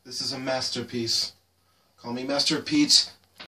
This is a masterpiece. Call me Master Pete.